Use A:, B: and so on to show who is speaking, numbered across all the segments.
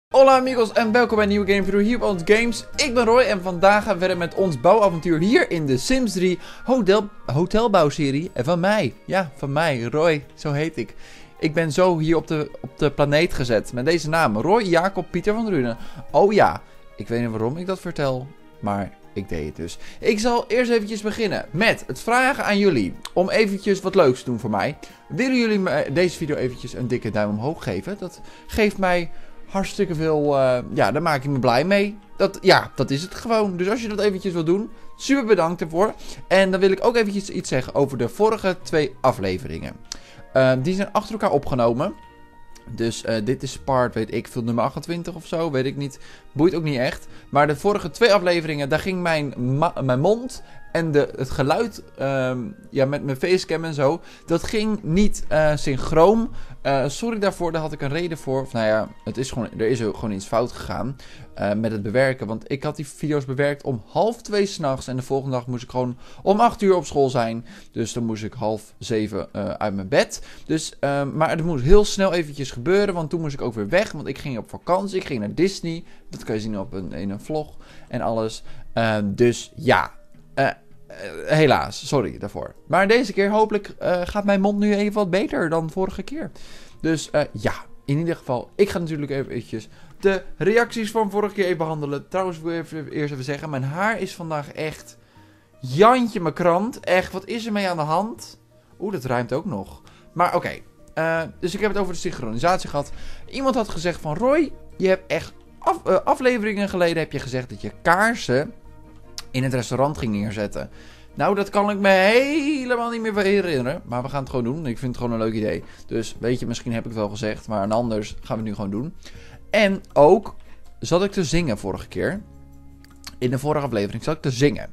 A: Hola amigos en welkom bij een nieuwe gamevideo hier op ons games. Ik ben Roy en vandaag gaan we verder met ons bouwavontuur hier in de Sims 3 hotelbouwserie. En van mij, ja van mij, Roy, zo heet ik. Ik ben zo hier op de planeet gezet met deze naam, Roy Jacob Pieter van Drunen. Oh ja, ik weet niet waarom ik dat vertel, maar ik deed het dus. Ik zal eerst eventjes beginnen met het vragen aan jullie om eventjes wat leuks te doen voor mij. Willen jullie me deze video eventjes een dikke duim omhoog geven? Dat geeft mij hartstikke veel, ja, daar maak ik me blij mee. Dat is het gewoon. Dus als je dat eventjes wil doen, super bedankt ervoor. En dan wil ik ook eventjes iets zeggen over de vorige 2 afleveringen. Die zijn achter elkaar opgenomen. Dus dit is part, weet ik veel, nummer 28 of zo, weet ik niet. Boeit ook niet echt. Maar de vorige 2 afleveringen, daar ging mijn mond en het geluid, ja, met mijn facecam en zo, dat ging niet synchroon. Sorry daarvoor, daar had ik een reden voor. Of nou ja, er is gewoon iets fout gegaan met het bewerken. Want ik had die video's bewerkt om 1:30 s'nachts. En de volgende dag moest ik gewoon om 8 uur op school zijn. Dus dan moest ik 6:30 uit mijn bed. Dus, maar het moest heel snel eventjes gebeuren. Want toen moest ik ook weer weg. Want ik ging op vakantie. Ik ging naar Disney. Dat kan je zien in een vlog en alles. Dus ja. Helaas, sorry daarvoor. Maar deze keer hopelijk gaat mijn mond nu even wat beter dan vorige keer. Dus ja, in ieder geval, ik ga natuurlijk eventjes de reacties van vorige keer even behandelen. Trouwens, wil ik eerst even zeggen, mijn haar is vandaag echt Jantje mijn krant. Echt, wat is er mee aan de hand? Oeh, dat ruimt ook nog. Maar oké, dus ik heb het over de synchronisatie gehad. Iemand had gezegd van, Roy, je hebt echt afleveringen geleden heb je gezegd dat je kaarsen in het restaurant ging neerzetten. Nou, dat kan ik me helemaal niet meer herinneren. Maar we gaan het gewoon doen. Ik vind het gewoon een leuk idee. Dus weet je, misschien heb ik het wel gezegd. Maar anders gaan we het nu gewoon doen. En ook zat ik te zingen vorige keer. In de vorige aflevering zat ik te zingen.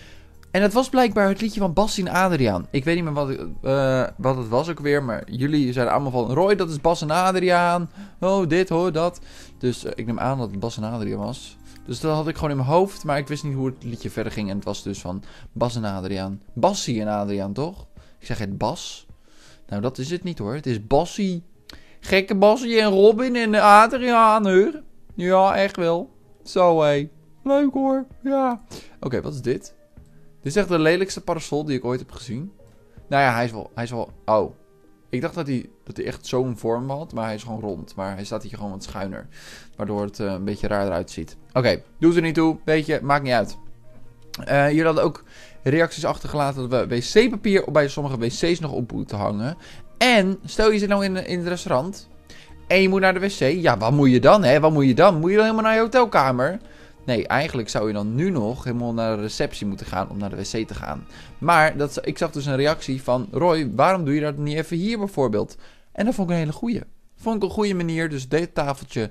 A: En dat was blijkbaar het liedje van Bassie en Adriaan. Ik weet niet meer wat het was ook weer. Maar jullie zeiden allemaal van, Roy, dat is Bas en Adriaan. Oh, dit, hoor, dat. Dus ik neem aan dat het Bas en Adriaan was. Dus dat had ik gewoon in mijn hoofd, maar ik wist niet hoe het liedje verder ging. En het was dus van Bas en Adriaan. Bassie en Adriaan, toch? Ik zeg het Bas. Nou, dat is het niet hoor. Het is Bassie. Gekke Bassie en Robin en Adriaan, hoor. Ja, echt wel. Zo, hé. Leuk hoor. Ja. Oké, wat is dit? Dit is echt de lelijkste parasol die ik ooit heb gezien. Nou ja, hij is wel... Oh. Ik dacht dat hij echt zo'n vorm had, maar hij is gewoon rond. Maar hij staat hier gewoon wat schuiner. Waardoor het een beetje raar eruit ziet. Oké, doet er niet toe. Weet je, maakt niet uit. Jullie hadden ook reacties achtergelaten dat we wc-papier bij sommige wc's nog op moeten hangen. En stel je zit nou in het restaurant en je moet naar de wc. Ja, wat moet je dan, hè? Wat moet je dan? Moet je dan helemaal naar je hotelkamer? Nee, eigenlijk zou je dan nu nog helemaal naar de receptie moeten gaan om naar de wc te gaan. Maar ik zag dus een reactie van, Roy, waarom doe je dat niet even hier bijvoorbeeld? En dat vond ik een hele goeie. Vond ik een goede manier. Dus dit tafeltje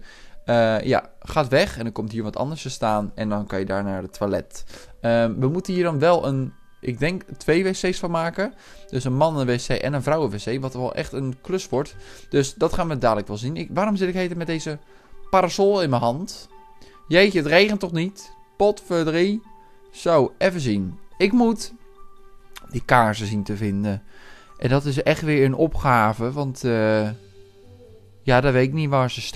A: ja, gaat weg en dan komt hier wat anders te staan. En dan kan je daar naar het toilet. We moeten hier dan wel ik denk 2 wc's van maken. Dus een mannen-wc en een vrouwen-wc. Wat wel echt een klus wordt. Dus dat gaan we dadelijk wel zien. Waarom zit ik heten met deze parasol in mijn hand? Jeetje, het regent toch niet? Potverdrie. Zo, even zien. Ik moet die kaarsen zien te vinden. En dat is echt weer een opgave. Want ja, dat weet ik niet waar ze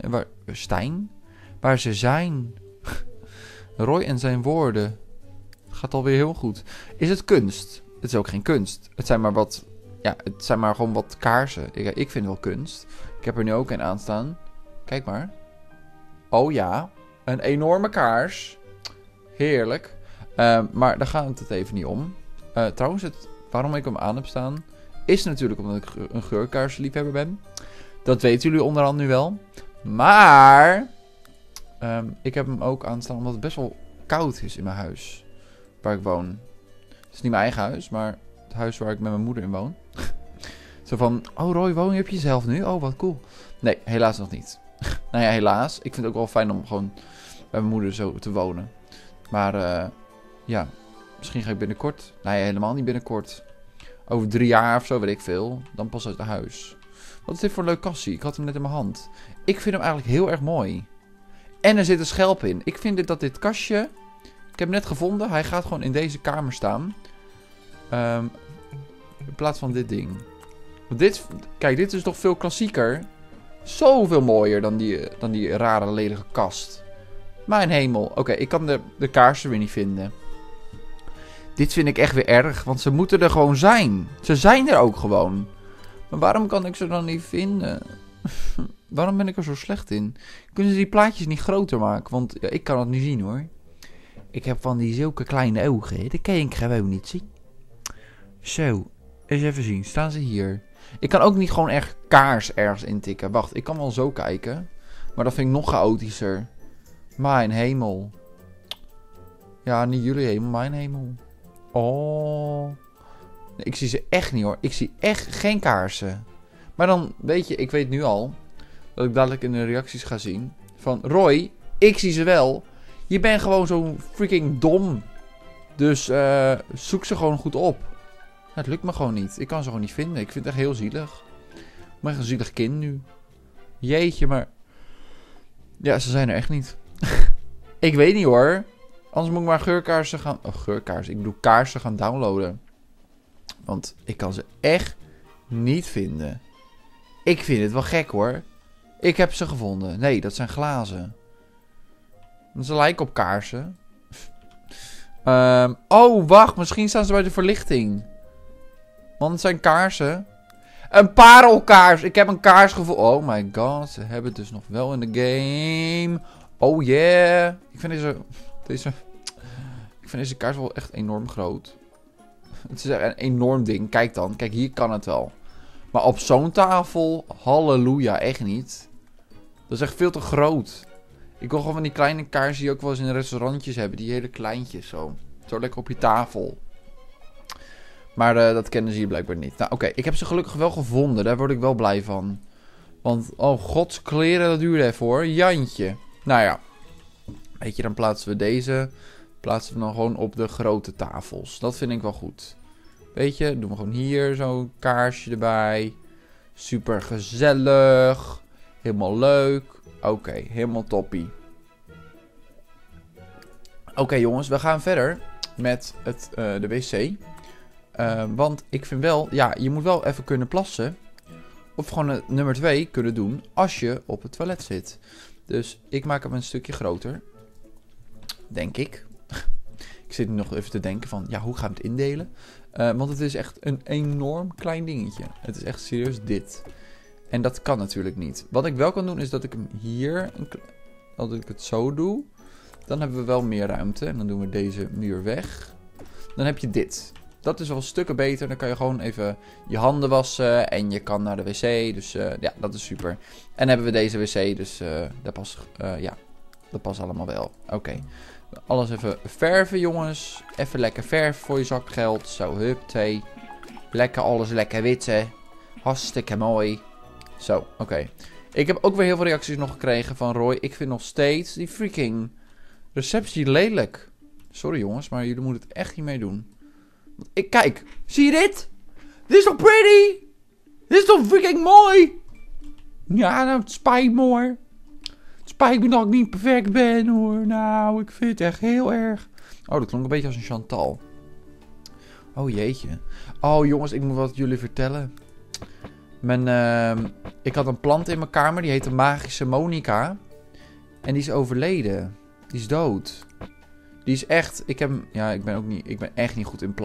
A: waar ze zijn. Roy en zijn woorden. Het gaat alweer heel goed. Is het kunst? Het is ook geen kunst. Het zijn maar wat... Ja, het zijn maar gewoon wat kaarsen. Ik vind wel kunst. Ik heb er nu ook een aan staan. Kijk maar. Oh ja. Een enorme kaars. Heerlijk. Maar daar gaat het even niet om. Trouwens, waarom ik hem aan heb staan, is natuurlijk omdat ik een geurkaarsliefhebber ben. Dat weten jullie onderhand nu wel. Maar ik heb hem ook aanstaan omdat het best wel koud is in mijn huis. Waar ik woon. Het is niet mijn eigen huis, maar het huis waar ik met mijn moeder in woon. Zo van, oh Roy, woon je op jezelf nu? Oh, wat cool. Nee, helaas nog niet. Nou ja, helaas. Ik vind het ook wel fijn om gewoon bij mijn moeder zo te wonen. Maar ja, misschien ga ik binnenkort. Nee, helemaal niet binnenkort. Over 3 jaar of zo, weet ik veel. Dan pas uit het huis. Wat is dit voor een leuk kastje? Ik had hem net in mijn hand. Ik vind hem eigenlijk heel erg mooi. En er zit een schelp in. Ik vind dat dit kastje... Ik heb hem net gevonden. Hij gaat gewoon in deze kamer staan. In plaats van dit ding. Want kijk, dit is toch veel klassieker. Zoveel mooier dan die rare ledige kast. Mijn hemel. Oké, ik kan de kaarsen weer niet vinden. Dit vind ik echt weer erg, want ze moeten er gewoon zijn. Ze zijn er ook gewoon. Maar waarom kan ik ze dan niet vinden? Waarom ben ik er zo slecht in? Kunnen ze die plaatjes niet groter maken? Want ja, ik kan het niet zien hoor. Ik heb van die zulke kleine ogen. Dat kan ik gewoon niet zien. Zo, eens even zien. Staan ze hier? Ik kan ook niet gewoon echt kaars ergens intikken. Wacht, ik kan wel zo kijken. Maar dat vind ik nog chaotischer. Mijn hemel. Ja, niet jullie hemel, mijn hemel. Oh. Nee, ik zie ze echt niet hoor. Ik zie echt geen kaarsen. Maar dan, weet je, ik weet nu al dat ik dadelijk in de reacties ga zien van Roy, ik zie ze wel. Je bent gewoon zo freaking dom. Dus zoek ze gewoon goed op. Het lukt me gewoon niet. Ik kan ze gewoon niet vinden. Ik vind het echt heel zielig. Ik ben echt een zielig kind nu. Jeetje, maar ja, ze zijn er echt niet. Ik weet niet hoor. Anders moet ik maar geurkaarsen gaan... Oh, geurkaarsen. Ik bedoel kaarsen gaan downloaden. Want ik kan ze echt niet vinden. Ik vind het wel gek hoor. Ik heb ze gevonden. Nee, dat zijn glazen. Ze lijken op kaarsen. Oh, wacht. Misschien staan ze bij de verlichting. Want het zijn kaarsen. Een parelkaars. Ik heb een kaars gevonden. Oh my god. Ze hebben het dus nog wel in de game. Oh yeah. Ik vind deze kaars wel echt enorm groot. Het is echt een enorm ding. Kijk dan. Kijk, hier kan het wel. Maar op zo'n tafel, halleluja, echt niet. Dat is echt veel te groot. Ik wil gewoon van die kleine kaarsen die ook wel eens in restaurantjes hebben. Die hele kleintjes zo. Zo lekker op je tafel. Maar dat kennen ze hier blijkbaar niet. Nou oké, ik heb ze gelukkig wel gevonden. Daar word ik wel blij van. Want, oh gods kleren, dat duurde even hoor. Jantje. Nou ja. Weet je, dan plaatsen we deze. Plaatsen we dan gewoon op de grote tafels. Dat vind ik wel goed. Weet je, doen we gewoon hier zo'n kaarsje erbij. Super gezellig. Helemaal leuk. Oké, helemaal toppie. Oké, jongens, we gaan verder met de wc. Want ik vind wel, ja, je moet wel even kunnen plassen. Of gewoon het nummer 2 kunnen doen als je op het toilet zit. Dus ik maak hem een stukje groter. Denk ik. Ik zit nu nog even te denken van, ja, hoe gaan we het indelen? Want het is echt een enorm klein dingetje. Het is echt serieus dit. En dat kan natuurlijk niet. Wat ik wel kan doen is dat ik hem hier, dat ik het zo doe. Dan hebben we wel meer ruimte. En dan doen we deze muur weg. Dan heb je dit. Dat is wel stukken beter. Dan kan je gewoon even je handen wassen. En je kan naar de wc. Dus ja, dat is super. En dan hebben we deze wc. Dus dat past allemaal wel. Oké. Alles even verven, jongens. Even lekker verven voor je zakgeld. Zo, hup, thee. Lekker alles lekker witten. Hartstikke mooi. Zo, oké. Ik heb ook weer heel veel reacties nog gekregen van Roy. Ik vind nog steeds die freaking receptie lelijk. Sorry jongens, maar jullie moeten het echt niet mee doen. Kijk, zie je dit? Dit is toch pretty? Dit is toch freaking mooi? Ja, nou, het spijt me hoor. Het spijt me dat ik niet perfect ben hoor. Nou, ik vind het echt heel erg. Oh, dat klonk een beetje als een Chantal. Oh jeetje. Oh jongens, ik moet wat jullie vertellen. Ik had een plant in mijn kamer, die heette Magische Monica. En die is overleden. Die is dood. Die is echt, ik ben echt niet goed in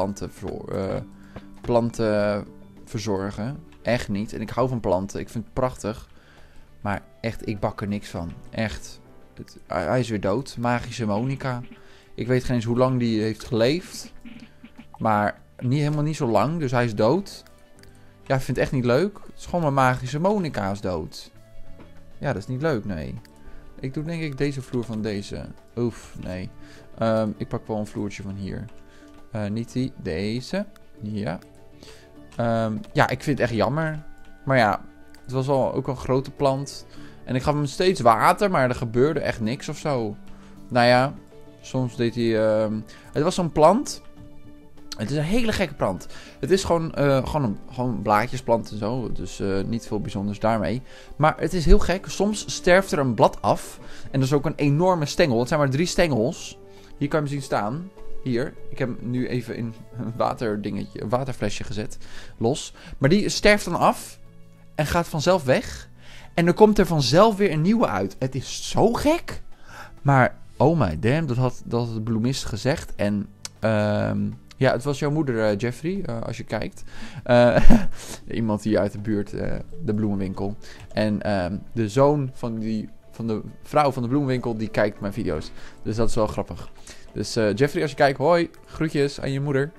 A: planten verzorgen. Echt niet. En ik hou van planten, ik vind het prachtig. Maar echt, ik bak er niks van. Echt. Hij is weer dood. Magische Monica. Ik weet geen eens hoe lang die heeft geleefd. Maar helemaal niet zo lang, dus hij is dood. Ja, ik vind het echt niet leuk. Het is gewoon mijn Magische Monica is dood. Ja, dat is niet leuk, nee. Ik doe denk ik deze vloer van deze. Oef, nee. Ik pak wel een vloertje van hier. Niet die, deze. Ja. Ja, ik vind het echt jammer. Maar ja, het was ook een grote plant. En ik gaf hem steeds water, maar er gebeurde echt niks of zo. Nou ja, soms deed hij... Het was zo'n plant. Het is een hele gekke plant. Het is gewoon blaadjesplant en zo. Dus niet veel bijzonders daarmee. Maar het is heel gek. Soms sterft er een blad af. En dat is ook een enorme stengel. Het zijn maar 3 stengels. Hier kan je hem zien staan. Hier. Ik heb hem nu even in een waterflesje gezet. Los. Maar die sterft dan af. En gaat vanzelf weg. En dan komt er vanzelf weer een nieuwe uit. Het is zo gek. Maar, oh my damn, dat had de bloemist gezegd. En, ja, het was jouw moeder, Jeffrey, als je kijkt. Iemand die uit de buurt, de bloemenwinkel. En de zoon van de vrouw van de bloemenwinkel, die kijkt mijn video's. Dus dat is wel grappig. Dus Jeffrey, als je kijkt, hoi, groetjes aan je moeder.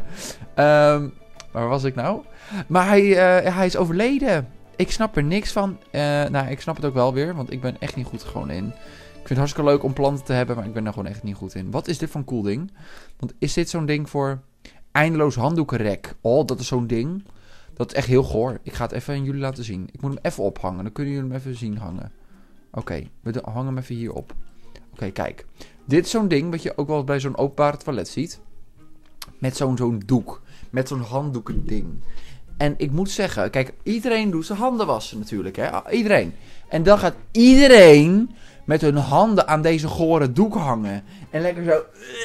A: Waar was ik nou? Maar hij is overleden. Ik snap er niks van. Nou, ik snap het ook wel weer, want ik ben echt niet goed gewoon in. Ik vind het hartstikke leuk om planten te hebben, maar ik ben er gewoon echt niet goed in. Wat is dit voor een cool ding? Want is dit zo'n ding voor eindeloos handdoekenrek? Oh, dat is zo'n ding. Dat is echt heel goor. Ik ga het even aan jullie laten zien. Ik moet hem even ophangen, dan kunnen jullie hem even zien hangen. Oké, we hangen hem even hier op. Oké, kijk. Dit is zo'n ding wat je ook wel bij zo'n openbare toilet ziet. Met zo'n doek. Met zo'n handdoeken ding. En ik moet zeggen, kijk, iedereen doet zijn handen wassen natuurlijk, hè. Iedereen. En dan gaat iedereen met hun handen aan deze gore doek hangen. En lekker zo.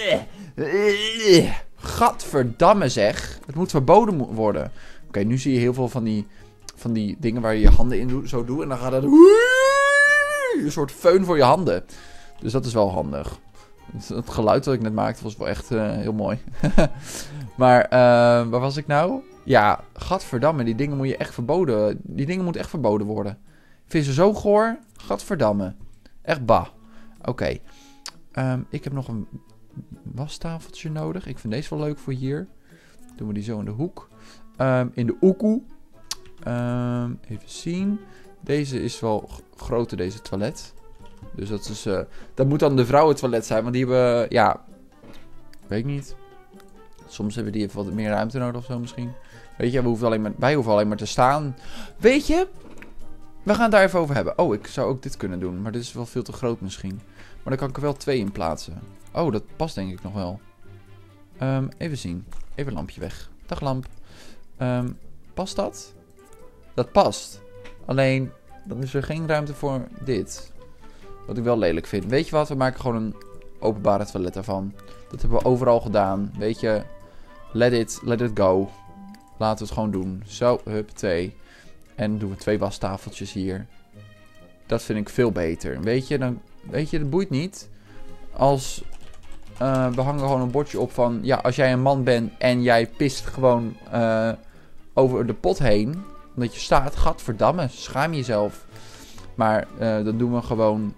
A: Gadverdamme zeg. Het moet verboden worden. Oké, nu zie je heel veel van die dingen waar je je handen in zo doet. En dan gaat het een soort föhn voor je handen. Dus dat is wel handig. Het geluid dat ik net maakte was wel echt heel mooi. Maar waar was ik nou? Ja, gadverdamme, die dingen moet je echt verboden. Die dingen moeten echt verboden worden. Ik vind ze zo goor. Gadverdamme. Echt bah. Oké. Ik heb nog een wastafeltje nodig. Ik vind deze wel leuk voor hier. Doen we die zo in de hoek. In de oekoe. Even zien. Deze is wel groter, deze toilet. Dus dat moet dan de vrouwentoilet zijn. Want die hebben, ja, weet ik niet. Soms hebben die even wat meer ruimte nodig of zo misschien. Weet je, wij hoeven alleen maar te staan. Weet je, we gaan het daar even over hebben. Oh, ik zou ook dit kunnen doen. Maar dit is wel veel te groot misschien. Maar dan kan ik er wel 2 in plaatsen. Oh, dat past denk ik nog wel. Even zien. Even een lampje weg. Dag lamp. Past dat? Dat past. Alleen, dan is er geen ruimte voor dit. Wat ik wel lelijk vind. Weet je wat? We maken gewoon een openbare toilet ervan. Dat hebben we overal gedaan. Weet je, let it go. Laten we het gewoon doen. Zo, hup, 2. En dan doen we 2 wastafeltjes hier. Dat vind ik veel beter. Weet je, dat boeit niet. Als we hangen gewoon een bordje op van, ja, als jij een man bent en jij pist gewoon over de pot heen, omdat je staat, gadverdamme, schaam jezelf. Maar dan doen we gewoon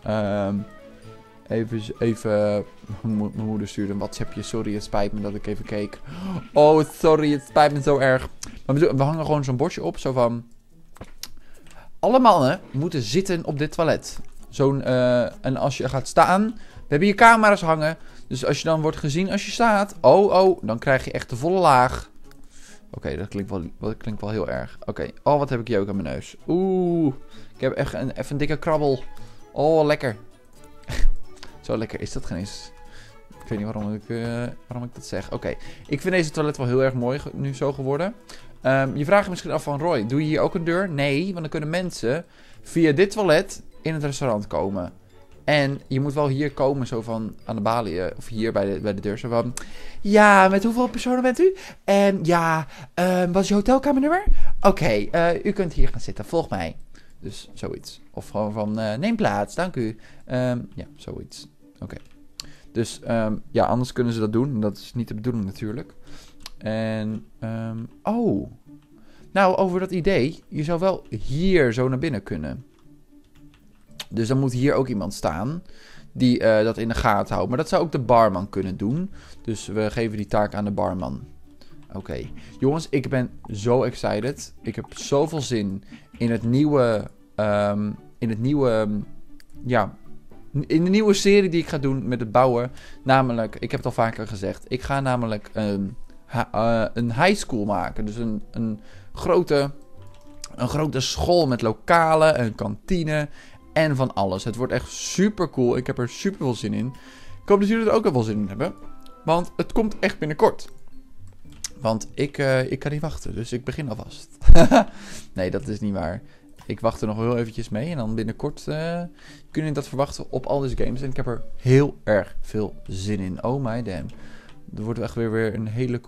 A: even mijn moeder stuurde een WhatsAppje. Sorry, het spijt me dat ik even keek. Oh, sorry, het spijt me zo erg. Maar we hangen gewoon zo'n bordje op, zo van, alle mannen moeten zitten op dit toilet. En als je gaat staan, we hebben hier camera's hangen. Dus als je dan wordt gezien als je staat, dan krijg je echt de volle laag. Oké, dat klinkt wel heel erg. Oké, oh, wat heb ik hier ook aan mijn neus. Oeh, ik heb echt even een dikke krabbel. Oh, lekker. Zo lekker is dat geen eens. Ik weet niet waarom ik dat zeg. Oké, ik vind deze toilet wel heel erg mooi nu zo geworden. Je vraagt je misschien af van, Roy, doe je hier ook een deur? Nee, want dan kunnen mensen via dit toilet in het restaurant komen. En je moet wel hier komen, zo van aan de balie, of hier bij de deur, zo van, ja, met hoeveel personen bent u? Ja, wat is je hotelkamernummer? Oké, u kunt hier gaan zitten, volg mij. Dus zoiets. Of gewoon van, neem plaats, dank u. Ja, zoiets. Oké. Dus, ja, anders kunnen ze dat doen. En dat is niet de bedoeling natuurlijk. En, nou, over dat idee. Je zou wel hier zo naar binnen kunnen. Dus dan moet hier ook iemand staan die dat in de gaten houdt. Maar dat zou ook de barman kunnen doen. Dus we geven die taak aan de barman. Oké. Jongens, ik ben zo excited. Ik heb zoveel zin in het nieuwe... in de nieuwe serie die ik ga doen met het bouwen. Namelijk, ik heb het al vaker gezegd. Ik ga namelijk een high school maken. Dus een grote school met lokalen, een kantine en van alles. Het wordt echt super cool. Ik heb er super veel zin in. Ik hoop dat jullie er ook wel zin in hebben. Want het komt echt binnenkort. Want ik kan niet wachten. Dus ik begin alvast. Nee, dat is niet waar. Ik wacht er nog heel eventjes mee. En dan binnenkort kunnen jullie dat verwachten op al deze games. En ik heb er heel erg veel zin in. Oh my damn. Er wordt echt weer een hele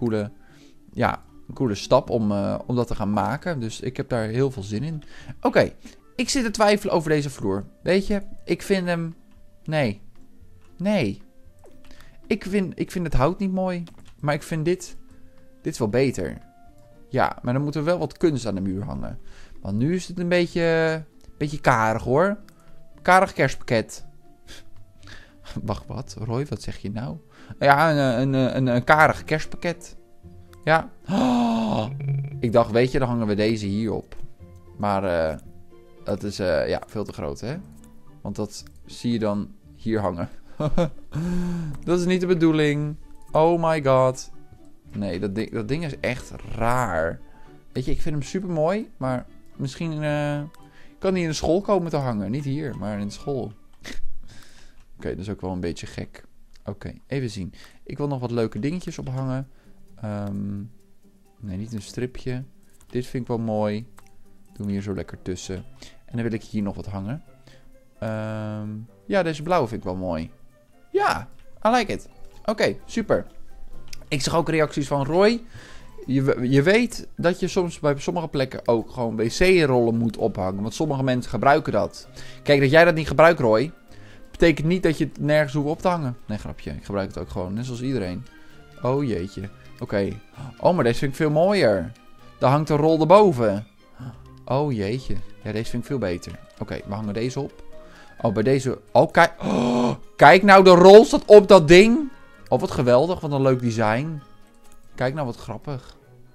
A: coole stap om dat te gaan maken. Dus ik heb daar heel veel zin in. Oké. Ik zit te twijfelen over deze vloer. Weet je, ik vind hem... Nee. Nee. Ik vind het hout niet mooi. Maar ik vind dit wel beter. Ja, maar dan moet er wel wat kunst aan de muur hangen. Want nu is het een beetje karig hoor. Karig kerstpakket. Wacht, wat? Roy, wat zeg je nou? Ja, een karig kerstpakket. Ja. Oh, ik dacht, weet je, dan hangen we deze hier op. Maar dat is ja, veel te groot, hè? Want dat zie je dan hier hangen. Dat is niet de bedoeling. Oh my god. Nee, dat ding is echt raar. Weet je, ik vind hem super mooi. Maar misschien kan hij in de school komen te hangen. Niet hier, maar in de school. Oké, dat is ook wel een beetje gek. Oké, even zien. Ik wil nog wat leuke dingetjes ophangen. Nee, niet een stripje. Dit vind ik wel mooi. Doen we hier zo lekker tussen. En dan wil ik hier nog wat hangen. Ja, deze blauwe vind ik wel mooi. Ja, I like it. Oké, super. Ik zag ook reacties van Roy. Je weet dat je soms bij sommige plekken ook gewoon wc-rollen moet ophangen. Want sommige mensen gebruiken dat. Kijk, dat jij dat niet gebruikt, Roy, betekent niet dat je het nergens hoeft op te hangen. Nee, grapje. Ik gebruik het ook gewoon, net zoals iedereen. Oh, jeetje. Oké. Oh, maar deze vind ik veel mooier. Daar hangt een rol erboven. Oh, jeetje. Ja, deze vind ik veel beter. Oké, we hangen deze op. Oh, bij deze... Oh, kijk. Oh, kijk nou, de rol staat op dat ding. Oh, wat geweldig. Wat een leuk design. Kijk nou, wat grappig.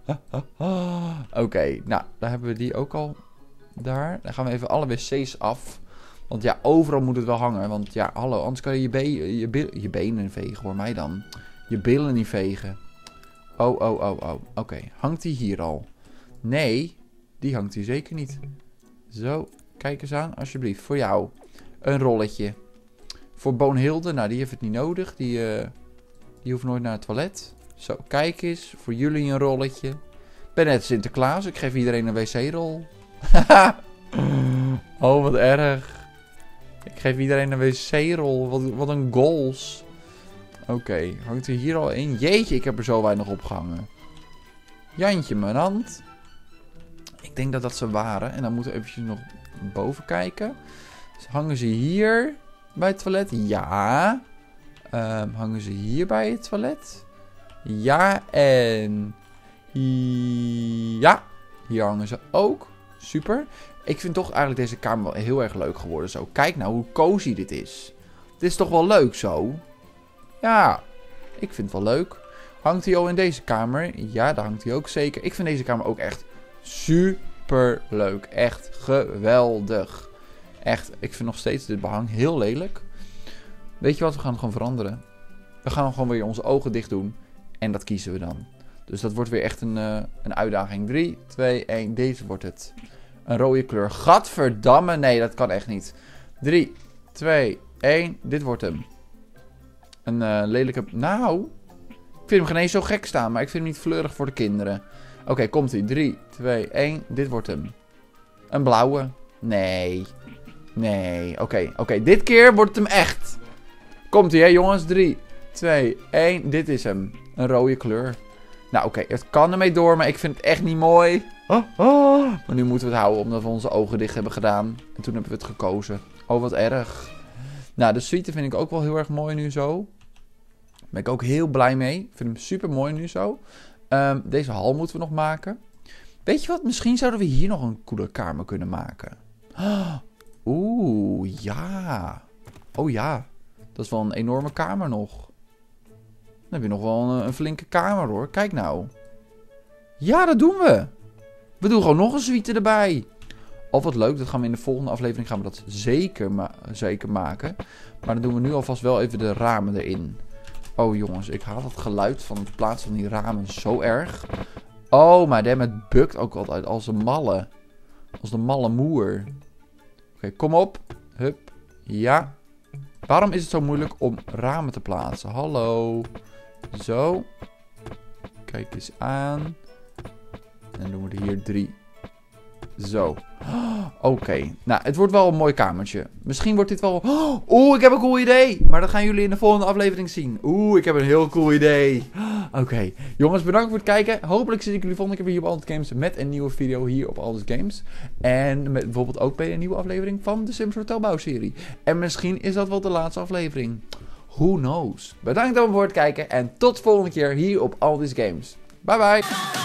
A: Oké, nou, daar hebben we die ook al. Daar. Dan gaan we even alle wc's af. Want ja, overal moet het wel hangen. Want ja, hallo, anders kan je je benen vegen. Hoor mij dan. Je billen niet vegen. Oh. Oké, hangt die hier al? Nee, die hangt hier zeker niet. Zo, kijk eens aan, alsjeblieft. Voor jou. Een rolletje. Voor Boonhilde, nou die heeft het niet nodig. Die hoeft nooit naar het toilet. Zo, kijk eens. Voor jullie een rolletje. Ik ben net Sinterklaas, ik geef iedereen een wc-rol. Oh, wat erg. Ik geef iedereen een wc-rol. Wat een goals. Oké, hangt er hier al in? Jeetje, ik heb er zo weinig opgehangen. Jantje, mijn hand. Ik denk dat dat ze waren. En dan moeten we eventjes nog boven kijken. Dus hangen ze hier bij het toilet? Ja. Hangen ze hier bij het toilet? Ja, en... Ja. Hier hangen ze ook. Super. Ik vind toch eigenlijk deze kamer wel heel erg leuk geworden zo. Kijk nou hoe cozy dit is. Dit is toch wel leuk zo? Ja, ik vind het wel leuk. Hangt hij al in deze kamer? Ja, daar hangt hij ook zeker. Ik vind deze kamer ook echt super leuk. Echt geweldig. Echt, ik vind nog steeds dit behang heel lelijk. Weet je wat, we gaan het gewoon veranderen. We gaan gewoon weer onze ogen dicht doen. En dat kiezen we dan. Dus dat wordt weer echt een uitdaging. 3, 2, 1, deze wordt het. Een rode kleur. Gadverdamme, nee, dat kan echt niet. 3, 2, 1, dit wordt hem. Een lelijke... Nou, ik vind hem geen eens zo gek staan, maar ik vind hem niet fleurig voor de kinderen. Oké, komt-ie. 3, 2, 1, dit wordt hem. Een blauwe. Nee. Nee, oké. Dit keer wordt het hem echt. Komt-ie, hè jongens. 3, 2, 1, dit is hem. Een rode kleur. Nou, oké, het kan ermee door, maar ik vind het echt niet mooi. Maar nu moeten we het houden, omdat we onze ogen dicht hebben gedaan. En toen hebben we het gekozen. Oh, wat erg. Nou, de suite vind ik ook wel heel erg mooi nu zo. Daar ben ik ook heel blij mee. Ik vind hem super mooi nu zo. Deze hal moeten we nog maken. Weet je wat? Misschien zouden we hier nog een coole kamer kunnen maken. Oeh, ja. Oh ja. Dat is wel een enorme kamer nog. Dan heb je nog wel een flinke kamer hoor. Kijk nou. Ja, dat doen we. We doen gewoon nog een suite erbij. Oh, wat leuk. Dat gaan we in de volgende aflevering gaan we dat zeker maken. Maar dan doen we nu alvast wel even de ramen erin. Oh jongens, ik haat het geluid van het plaatsen van die ramen zo erg. Oh, maar het bukt ook altijd als een malle. Als de malle moer. Oké, kom op. Hup. Ja. Waarom is het zo moeilijk om ramen te plaatsen? Hallo. Zo. Kijk eens aan. En dan doen we er hier 3. Zo. Oké. Nou, het wordt wel een mooi kamertje. Misschien wordt dit wel... Oeh, ik heb een cool idee. Maar dat gaan jullie in de volgende aflevering zien. Oeh, ik heb een heel cool idee. Oké, jongens, bedankt voor het kijken. Hopelijk zie ik jullie volgende keer weer hier op Aldus Games met een nieuwe video hier op Aldus Games. En met bijvoorbeeld ook bij een nieuwe aflevering van de Sims Hotelbouwserie. En misschien is dat wel de laatste aflevering. Who knows? Bedankt allemaal voor het kijken en tot de volgende keer hier op Aldus Games. Bye bye!